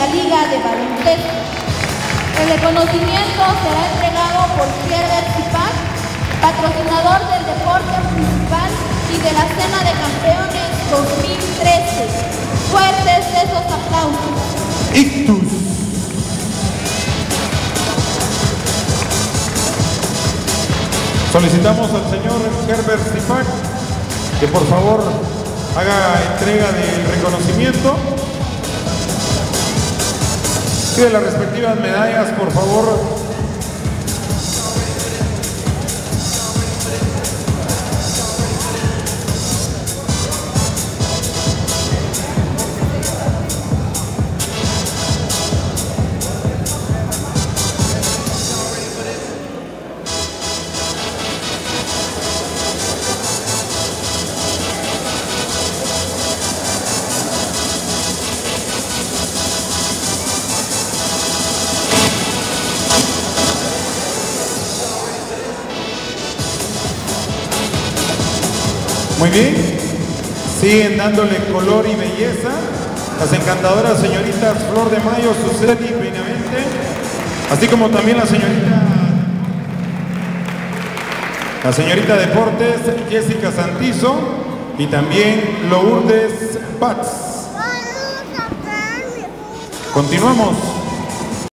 la Liga de Baloncesto. El reconocimiento será entregado por Herbert Zipac, patrocinador del deporte principal y de la Cena de Campeones 2013. Fuertes esos aplausos. Ictus. Solicitamos al señor Herbert Zipac que por favor haga entrega del reconocimiento y de las respectivas medallas, por favor. Muy bien, siguen dándole color y belleza las encantadoras señoritas Flor de Mayo, Suseli Benavente, así como también la señorita Deportes Jessica Santizo y también Lourdes Paz. Continuamos.